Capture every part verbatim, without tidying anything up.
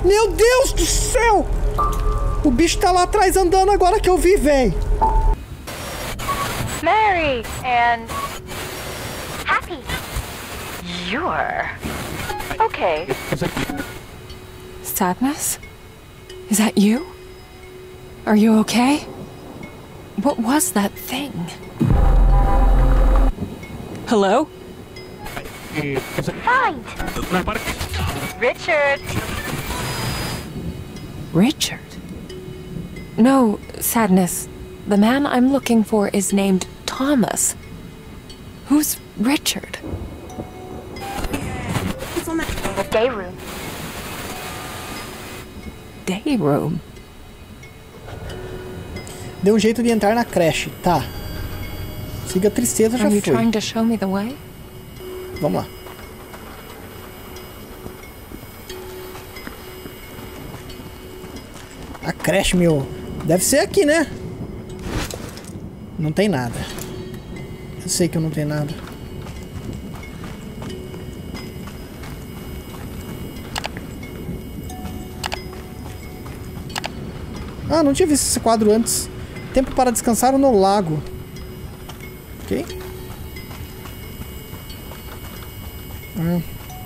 Meu Deus do céu! O bicho tá lá atrás andando agora que eu vi, véi. Merry and happy. You're okay. Sadness? Is that you? Are you okay? What was that thing? Hello? Find Richard. Richard? No, Sadness. The man I'm looking for is named Thomas. Who's Richard? The day room. Day room? Deu um jeito de entrar na creche, tá. Siga a tristeza, já Are you foi. trying to show me the way? Vamos lá. A creche, meu. Deve ser aqui, né? Não tem nada. Eu sei que eu não tenho nada. Ah, não tinha visto esse quadro antes. Tempo para descansar no lago. Ok. Hum.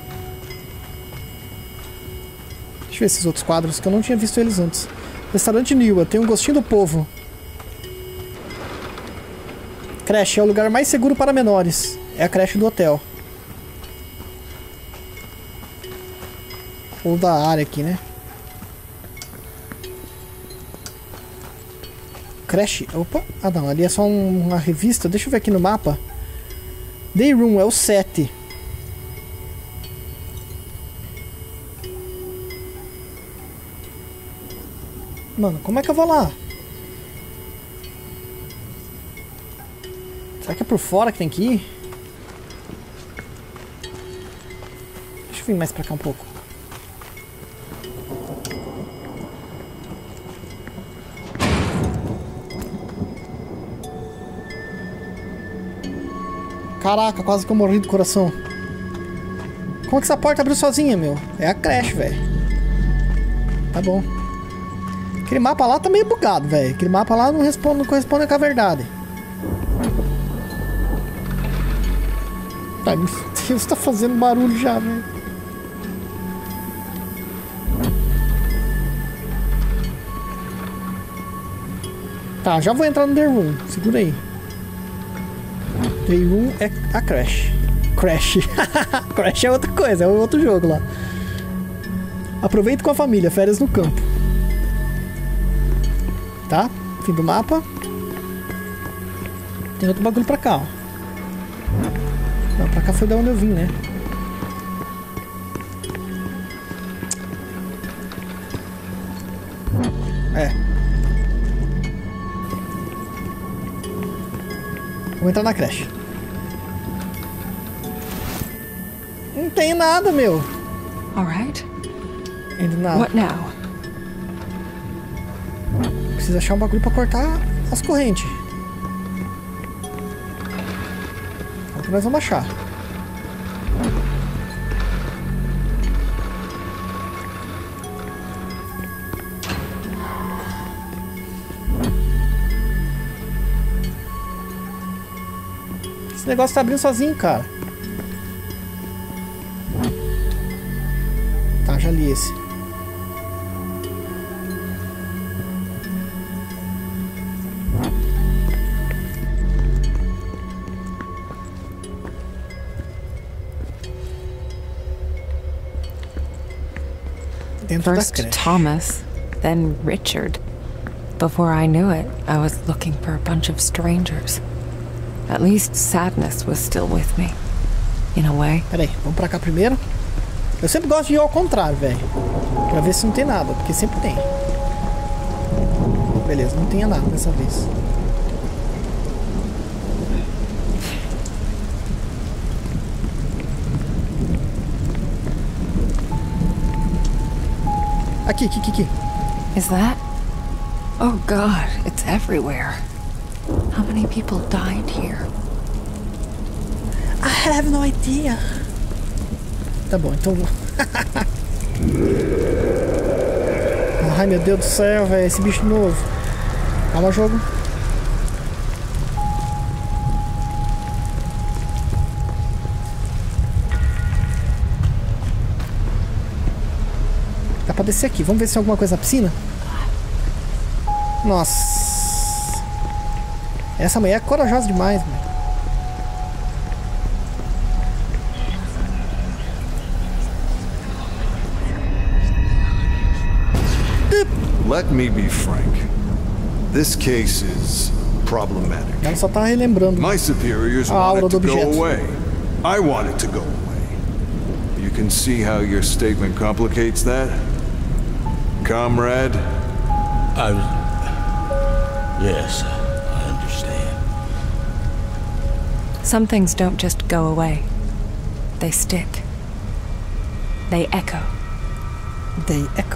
Deixa eu ver esses outros quadros que eu não tinha visto eles antes. Restaurante Niwa, tem um gostinho do povo. Creche é o lugar mais seguro para menores. É a creche do hotel. Ou da área aqui, né? Creche. Opa. Ah, não. Ali é só um, uma revista. Deixa eu ver aqui no mapa. Day Room é o sete. Mano, como é que eu vou lá? Será que é por fora que tem que ir? Deixa eu vir mais pra cá um pouco. Caraca, quase que eu morri do coração. Como é que essa porta abriu sozinha, meu? É a creche, velho. Tá bom. Aquele mapa lá tá meio bugado, velho. Aquele mapa lá não, responde, não corresponde com a verdade. Ai, meu Deus, tá fazendo barulho já, velho. Tá, já vou entrar no The Room. Segura aí. The Room é a Crash. Crash. Crash é outra coisa, é outro jogo lá. Aproveite com a família, férias no campo. Tá? Fim do mapa. Tem outro bagulho pra cá, ó. Não, pra cá foi da onde eu vim, né? É. Vou entrar na creche. Não tem nada, meu. Alright. Ainda nada. What now? Precisa achar um bagulho pra cortar as correntes. É o que nós vamos achar. Esse negócio tá abrindo sozinho, cara. Tá, já li esse. Dentro da First creche. Thomas, then Richard. Before I knew it, I was looking for a bunch of strangers. At least Sadness was still with me, in a way. Pera aí, vamos pra cá primeiro. Eu sempre gosto de ir ao contrário, velho. Pra ver se não tem nada, porque sempre tem. Beleza, não tinha nada dessa vez. Aqui, aqui, aqui, aqui. Is that? Oh God, it's everywhere. How many people died here? I have no idea. Tá bom, então... Ai, meu Deus do céu, velho. Esse bicho novo. Calma, jogo. Dá pra descer aqui. Vamos ver se tem alguma coisa na piscina. Nossa. Essa mulher é corajosa demais, mano. Let me be frank. This case is problematic. Ela só tá relembrando. My superiors A want aura it to do go objeto. away. I want it to go away. You can see how your statement complicates that? Comrade? I was... Yes, I understand. Some things don't just go away. They stick. They echo. They echo.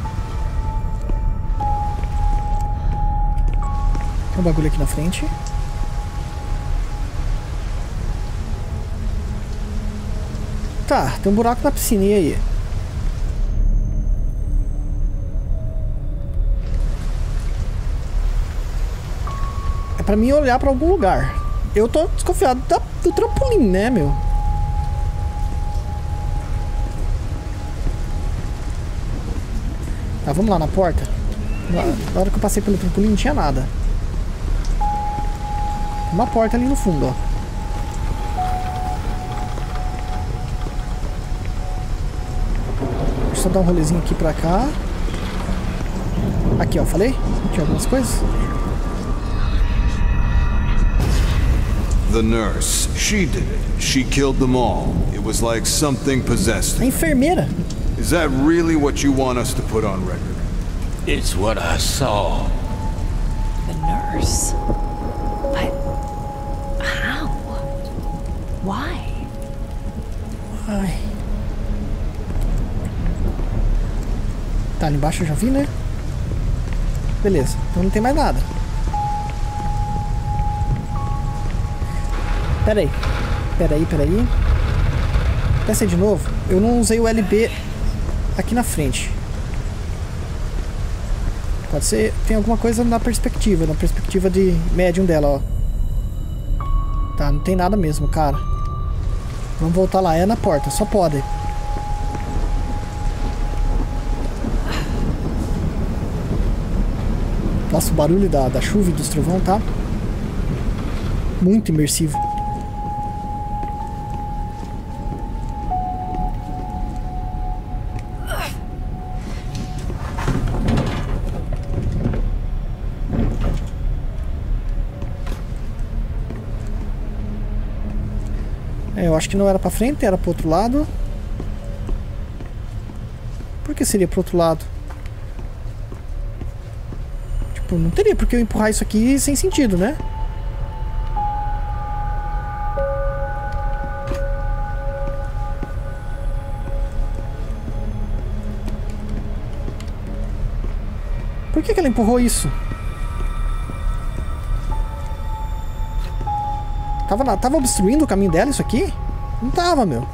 Tem um bagulho aqui na frente. Tá, tem um buraco na piscina, e aí? É pra mim olhar pra algum lugar. Eu tô desconfiado da, do trampolim, né, meu? Tá, vamos lá na porta. Na, na hora que eu passei pelo trampolim não tinha nada. Uma porta ali no fundo, ó. Deixa eu só dar um rolezinho aqui pra cá. Aqui, ó, falei? Tinha algumas coisas. The nurse. She did it. She killed them all. It was like something possessed A her. enfermeira. Is that really what you want us to put on record? It's what I saw. The nurse. But how? Why? Ai. Tá, ali embaixo eu já vi, né? Beleza, então não tem mais nada. Pera aí. Pera aí, pera aí. Desce de novo. Eu não usei o L B aqui na frente. Pode ser... Tem alguma coisa na perspectiva. Na perspectiva de médium dela, ó. Tá, não tem nada mesmo, cara. Vamos voltar lá. É na porta. Só pode. Nossa, o barulho da, da chuva e dos trovão tá muito imersivo. É, eu acho que não era pra frente, era pro outro lado. Por que seria pro outro lado? Tipo, não teria porque eu empurrar isso aqui sem sentido, né? Por que que ela empurrou isso? Tava, na, tava obstruindo o caminho dela isso aqui? Não tava, meu.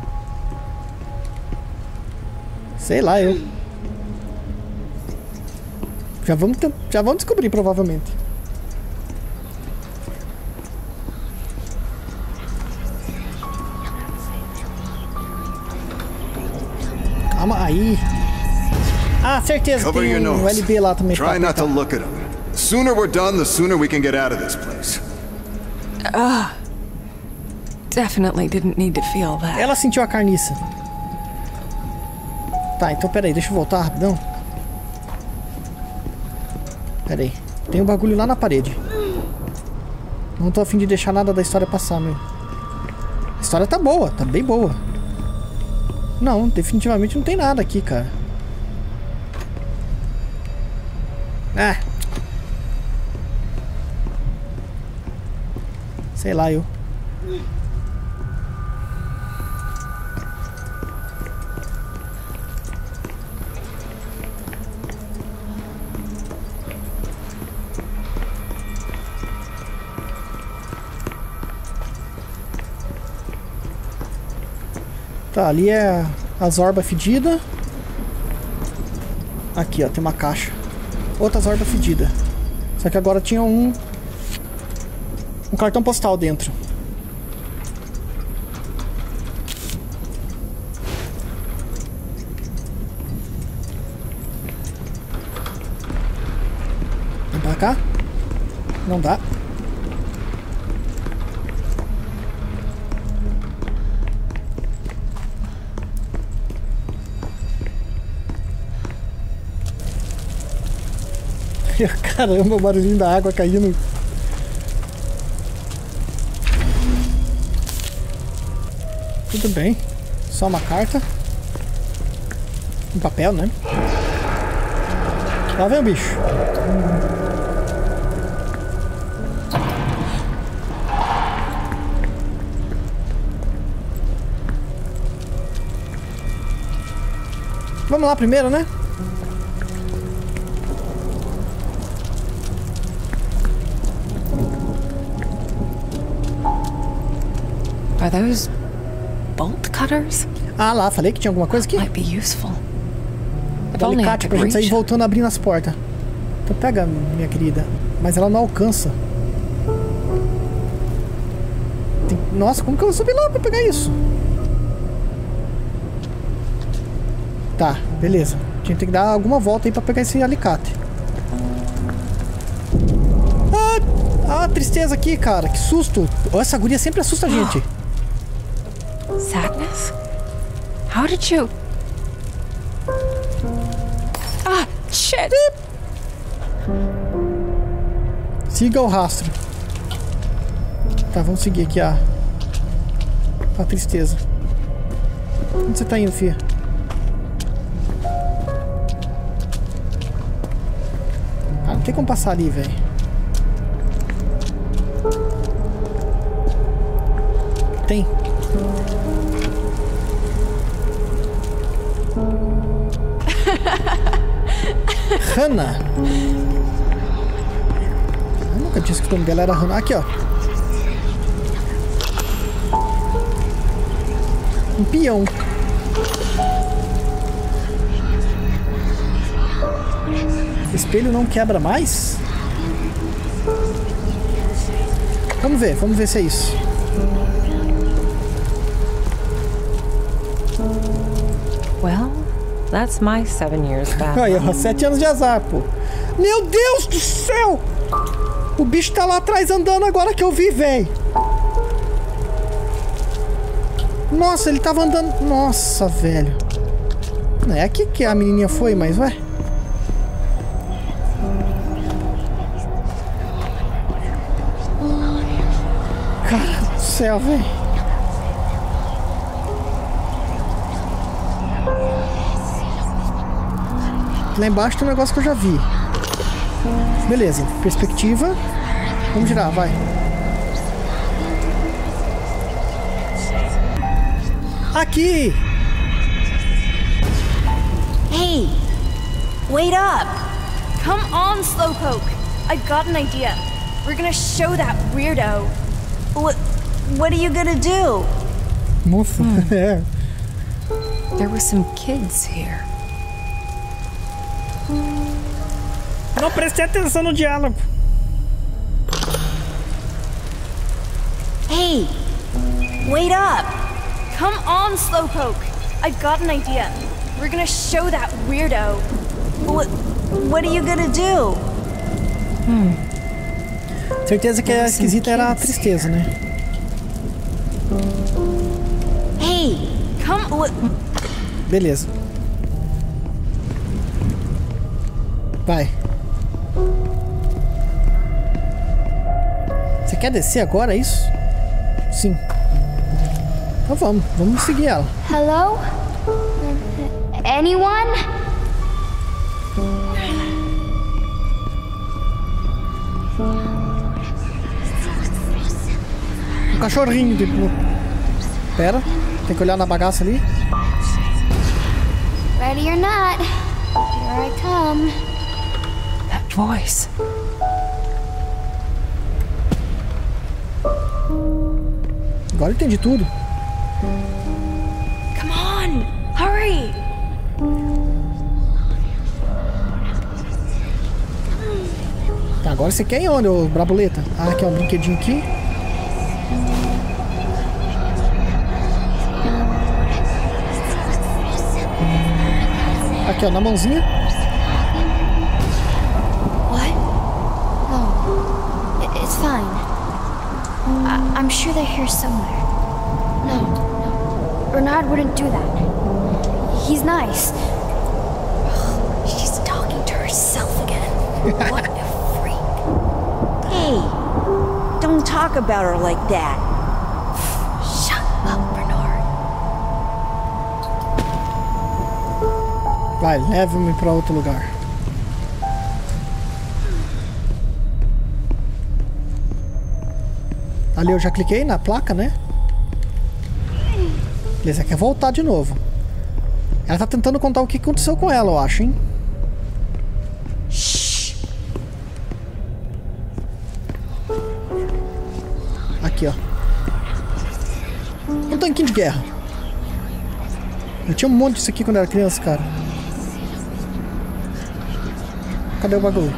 Sei lá, eu. Já vamos, já vamos descobrir, provavelmente. Calma aí. Ah, certeza, Cover tem your um nose. L B lá também. Try pra not to apertar. look at them. The sooner we're done, the sooner we can get out of this place. Definitely didn't need to feel that. Ela sentiu a carniça. Tá, então peraí, deixa eu voltar rapidão. Peraí, tem um bagulho lá na parede. Não tô a fim de deixar nada da história passar, meu. A história tá boa, tá bem boa. Não, definitivamente não tem nada aqui, cara. Ah. Sei lá, eu. Tá, ali é a zorba fedida. Aqui, ó, tem uma caixa. Outras hordas fedidas. Só que agora tinha um... Um cartão postal dentro. Vem pra cá. Não dá. Caramba, o barulhinho da água caindo. Tudo bem. Só uma carta. Um papel, né? Lá vem o bicho. Vamos lá primeiro, né? Are those bolt cutters? Ah lá, falei que tinha alguma coisa aqui? Might be useful. É um alicate pra gente sair voltando abrindo as portas. Então pega, minha querida. Mas ela não alcança. Tem... Nossa, como que eu vou subir lá pra pegar isso? Tá, beleza. A gente tem que dar alguma volta aí pra pegar esse alicate. Ah, ah tristeza aqui, cara. Que susto. Essa guria sempre assusta a gente. Sadness? How did you... Ah, shit! Siga o rastro. Tá, vamos seguir aqui a... A tristeza. Onde você tá indo, filha? Ah, não tem como passar ali, velho. Tem. Hannah. Eu nunca disse que o nome dela era Hannah. Aqui, ó. Um peão. O espelho não quebra mais? Vamos ver, vamos ver se é isso. Well, that's my seven years back. Aí, ó, sete anos de azar, pô. Meu Deus do céu! O bicho tá lá atrás andando agora que eu vi, velho. Nossa, ele tava andando... Nossa, velho. Não é aqui que a menininha foi, mas ué. Cara do céu, velho. Lá embaixo tem um negócio que eu já vi. Beleza, perspectiva. Vamos girar, vai. Aqui! Hey! Wait up! Come on, Slowpoke! I've got an idea. We're gonna show that weirdo. What, what are you gonna do? Nossa, é. There were some kids here. Não prestei atenção no diálogo. Hey! Wait up! Come on, Slowpoke! I've got an idea. We're gonna show that weirdo. What, what are you gonna do? Hmm. Certeza que a esquisita era a tristeza, né? Hey! Come... What? Beleza. Vai. Você quer descer agora, é isso? Sim. Então vamos, vamos seguir ela. Hello? Anyone? Um cachorrinho, tipo. Pera, tem que olhar na bagaça ali. Ready or not, here I come. That voice. Agora eu entendi tudo. Come on! Hurry! Agora você quer ir onde, ô Brabuleta? Ah, aqui, ó, um brinquedinho aqui. Aqui, ó, na mãozinha. What? No. I- It's fine. I- I'm sure they're here somewhere. No, no. Bernard wouldn't do that. He's nice. She's talking to herself again. What a freak. Hey, don't talk about her like that. Shut up, Bernard. Vai, leva-me pra outro lugar. Ali eu já cliquei na placa, né? Beleza, quer voltar de novo. Ela tá tentando contar o que aconteceu com ela, eu acho, hein? Shhh. Aqui, ó. Um tanquinho de guerra. Eu tinha um monte disso aqui quando eu era criança, cara. Cadê o bagulho?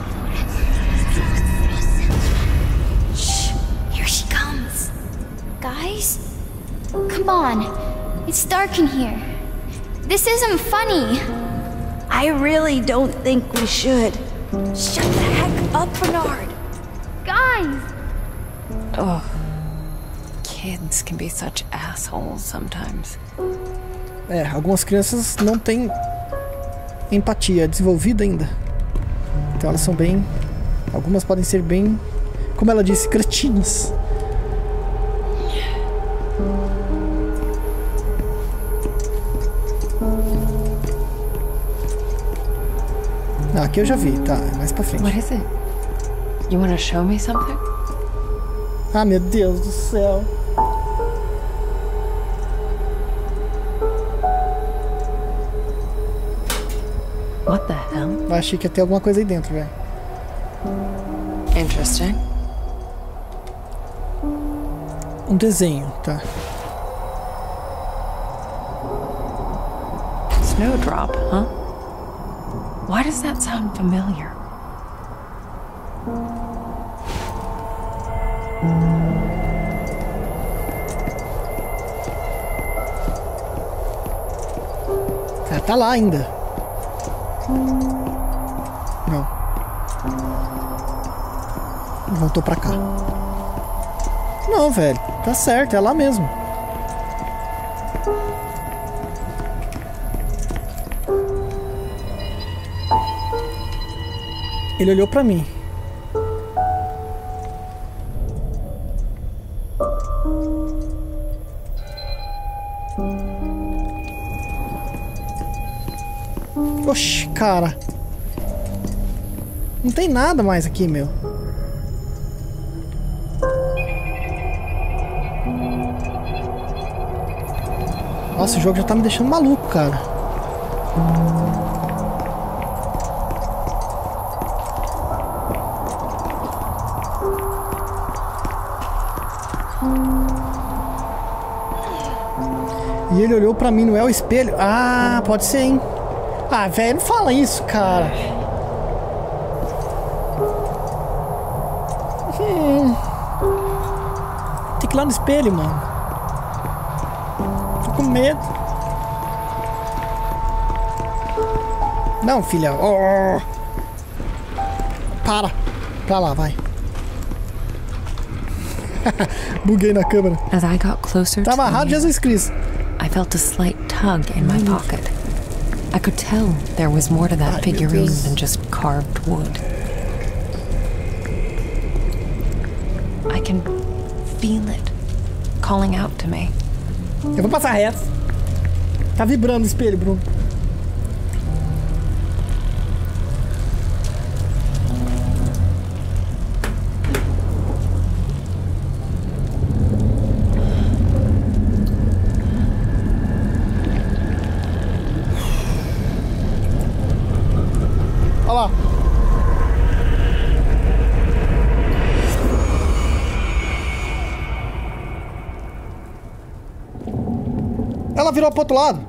Shh. Here she comes. Guys? Come on. It's dark in here. This isn't funny. I really don't think we should. Shut the heck up, Bernard. Guys! Oh. Kids can be such assholes sometimes. É, algumas crianças não têm empatia desenvolvida ainda. Então elas são bem... Algumas podem ser bem, como ela disse, cretinas. Não, aqui eu já vi, tá, é mais pra frente. What is it? You want to show me something? Ah, meu Deus do céu. What the hell? Eu achei que ia ter alguma coisa aí dentro, velho. Interesting. Um desenho, tá. Snowdrop, huh? Why does that sound familiar? Ah, tá lá ainda. Não. Voltou pra cá. Não, velho. Tá certo, é lá mesmo. Ele olhou pra mim. Oxi, cara. Não tem nada mais aqui, meu. Nossa, o jogo já tá me deixando maluco, cara. E ele olhou pra mim, não é o espelho? Ah, pode ser, hein? Ah, velho, não fala isso, cara. Hum. Tem que ir lá no espelho, mano. Tô com medo. Não, filha. Oh. Para. Pra lá, vai. Buguei na câmera. As I got closer Tá to amarrado, the Jesus Cristo. I felt a slight tug in my pocket. I could tell there was more to that Ai, figurine meu Deus. than just carved wood. I can feel it calling out to me. Eu vou passar reto. Tá vibrando o espelho, Bruno. Olha lá. Ela virou pro outro lado.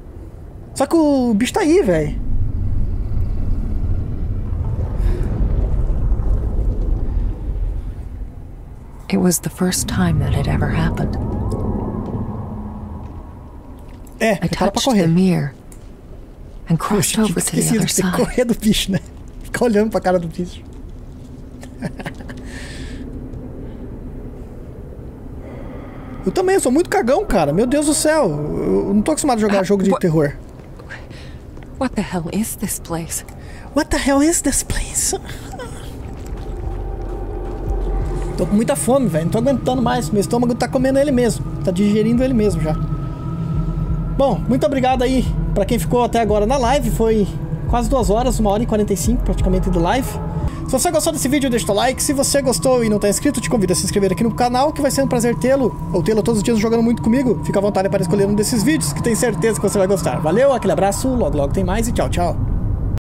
Só que o bicho tá aí, velho. It was the first time that had ever happened. É, I prepara pra touched the correr. mirror and crossed Poxa, over to the esqueci other de ter que side. correr do bicho, né? Ficar olhando pra cara do bicho. Eu também, eu sou muito cagão, cara. Meu Deus do céu. Eu não tô acostumado a jogar Ah, jogo de what- terror. What the hell is this place? What the hell is this place? Tô com muita fome, velho. Não tô aguentando mais. Meu estômago tá comendo ele mesmo. Tá digerindo ele mesmo já. Bom, muito obrigado aí pra quem ficou até agora na live. Foi quase duas horas, uma hora e quarenta e cinco praticamente de live. Se você gostou desse vídeo, deixa o like. Se você gostou e não tá inscrito, te convido a se inscrever aqui no canal, que vai ser um prazer tê-lo, ou tê-lo todos os dias jogando muito comigo. Fica à vontade para escolher um desses vídeos, que tenho certeza que você vai gostar. Valeu, aquele abraço, logo logo tem mais e tchau, tchau.